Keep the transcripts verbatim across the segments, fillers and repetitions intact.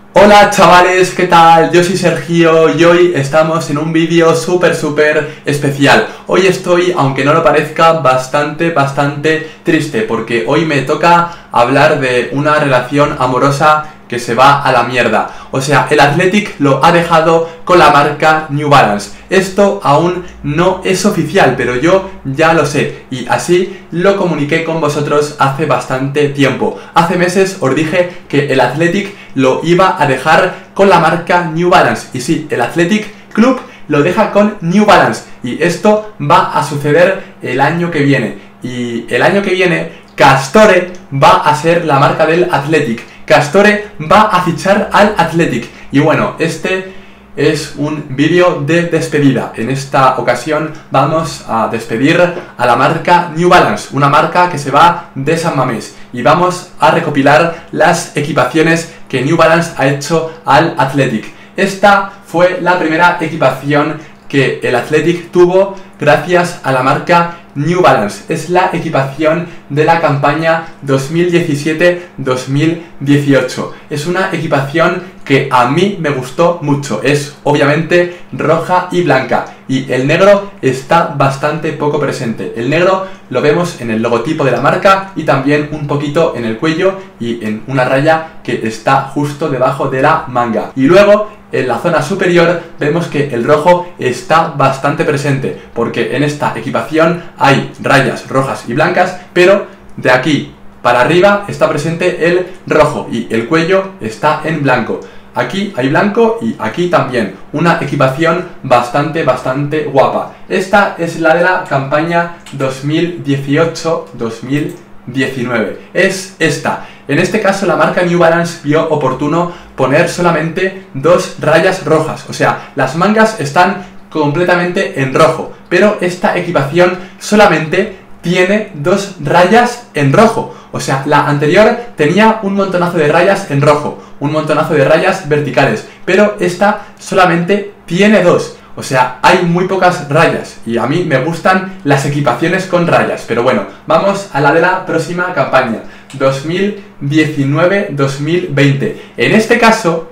Hola chavales, ¿qué tal? Yo soy Sergio y hoy estamos en un vídeo súper súper especial. Hoy estoy, aunque no lo parezca, bastante bastante triste porque hoy me toca hablar de una relación amorosa que se va a la mierda. O sea, el Athletic lo ha dejado con la marca New Balance. Esto aún no es oficial, pero yo ya lo sé y así lo comuniqué con vosotros hace bastante tiempo. Hace meses os dije que el Athletic lo iba a dejar con la marca New Balance. Y sí, el Athletic Club lo deja con New Balance y esto va a suceder el año que viene. Y el año que viene Castore va a ser la marca del Athletic. Castore va a fichar al Athletic. Y bueno, este es un vídeo de despedida. En esta ocasión vamos a despedir a la marca New Balance, una marca que se va de San Mamés. Y vamos a recopilar las equipaciones que New Balance ha hecho al Athletic. Esta fue la primera equipación que el Athletic tuvo gracias a la marca New Balance. Es la equipación de la campaña dos mil diecisiete dos mil dieciocho. Es una equipación que a mí me gustó mucho. Es obviamente roja y blanca y el negro está bastante poco presente. El negro lo vemos en el logotipo de la marca y también un poquito en el cuello y en una raya que está justo debajo de la manga. Y luego en la zona superior vemos que el rojo está bastante presente porque en esta equipación hay rayas rojas y blancas, pero de aquí para arriba está presente el rojo y el cuello está en blanco. Aquí hay blanco y aquí también. Una equipación bastante, bastante guapa. Esta es la de la campaña dos mil dieciocho dos mil diecinueve. Es esta. En este caso la marca New Balance vio oportuno poner solamente dos rayas rojas. O sea, las mangas están completamente en rojo. Pero esta equipación solamente tiene dos rayas en rojo. O sea, la anterior tenía un montonazo de rayas en rojo, un montonazo de rayas verticales, pero esta solamente tiene dos. O sea, hay muy pocas rayas y a mí me gustan las equipaciones con rayas. Pero bueno, vamos a la de la próxima campaña, dos mil diecinueve dos mil veinte. En este caso,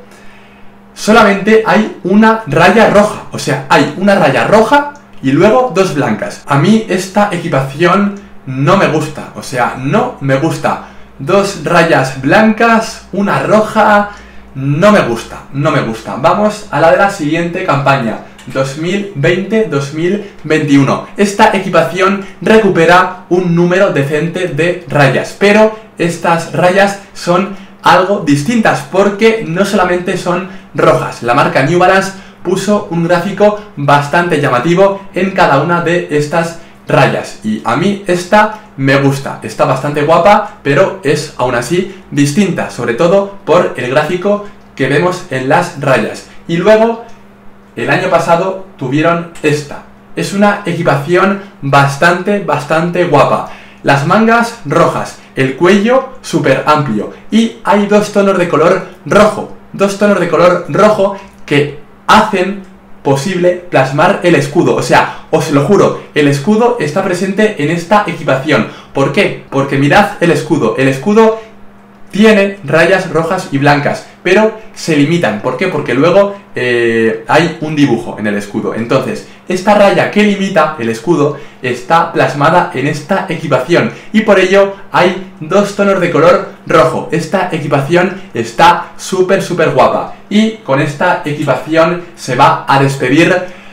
solamente hay una raya roja. O sea, hay una raya roja y luego dos blancas. A mí esta equipación no me gusta, o sea, no me gusta. Dos rayas blancas, una roja, no me gusta, no me gusta. Vamos a la de la siguiente campaña, dos mil veinte dos mil veintiuno. Esta equipación recupera un número decente de rayas, pero estas rayas son algo distintas porque no solamente son rojas. La marca New Balance puso un gráfico bastante llamativo en cada una de estas rayas y a mí esta me gusta, está bastante guapa, pero es aún así distinta, sobre todo por el gráfico que vemos en las rayas. Y luego el año pasado tuvieron esta, es una equipación bastante bastante guapa, las mangas rojas, el cuello súper amplio y hay dos tonos de color rojo, dos tonos de color rojo que hacen posible plasmar el escudo. O sea, os lo juro, el escudo está presente en esta equipación. ¿Por qué? Porque mirad el escudo. El escudo tiene rayas rojas y blancas, pero se limitan. ¿Por qué? Porque luego eh, hay un dibujo en el escudo. Entonces, esta raya que limita el escudo está plasmada en esta equipación y por ello hay dos tonos de color rojo. Esta equipación está súper súper guapa y con esta equipación se va a despedir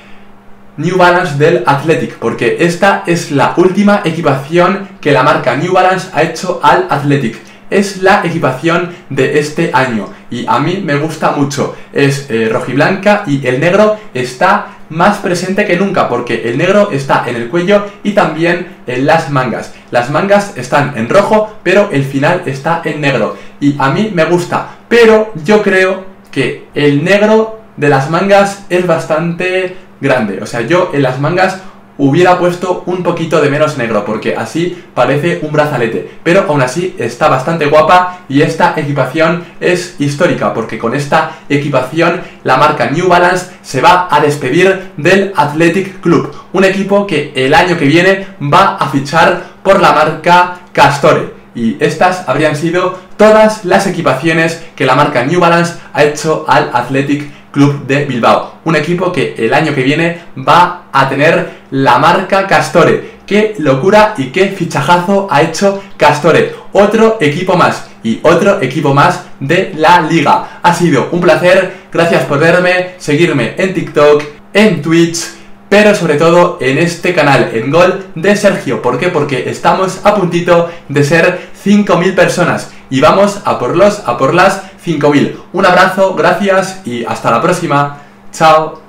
New Balance del Athletic porque esta es la última equipación que la marca New Balance ha hecho al Athletic. Es la equipación de este año y a mí me gusta mucho. Es eh, rojiblanca y el negro está más presente que nunca porque el negro está en el cuello y también en las mangas. Las mangas están en rojo, pero el final está en negro y a mí me gusta, pero yo creo que el negro de las mangas es bastante grande. O sea, yo en las mangas hubiera puesto un poquito de menos negro porque así parece un brazalete, pero aún así está bastante guapa y esta equipación es histórica porque con esta equipación la marca New Balance se va a despedir del Athletic Club, un equipo que el año que viene va a fichar por la marca Castore. Y estas habrían sido todas las equipaciones que la marca New Balance ha hecho al Athletic Club de Bilbao. Un equipo que el año que viene va a tener la marca Castore. ¡Qué locura y qué fichajazo ha hecho Castore! Otro equipo más y otro equipo más de la liga. Ha sido un placer, gracias por verme, seguirme en TikTok, en Twitch, pero sobre todo en este canal, en Gol de Sergio. ¿Por qué? Porque estamos a puntito de ser cinco mil personas y vamos a por los, a por las cinco mil. Un abrazo, gracias y hasta la próxima. Chao.